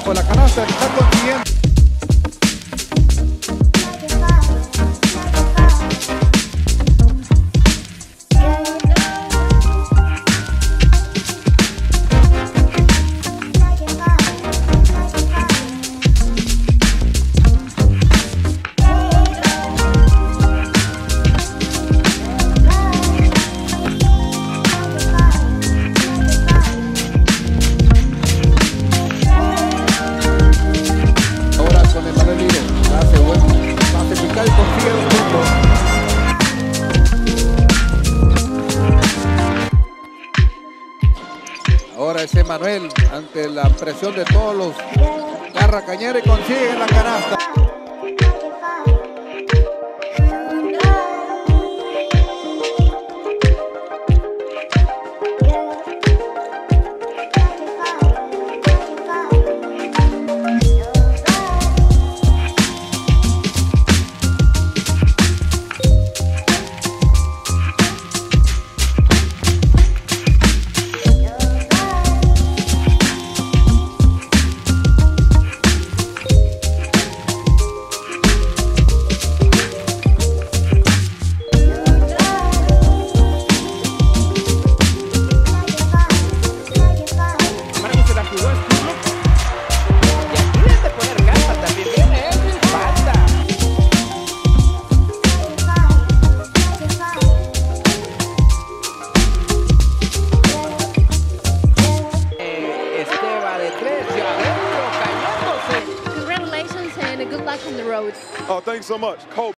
bajo la canasta, está consiguiendo. Ahora es Emanuel, ante la presión de todos los Garracañeros, y consigue la canasta. Congratulations and good luck on the road. Oh, thanks so much. Kobe.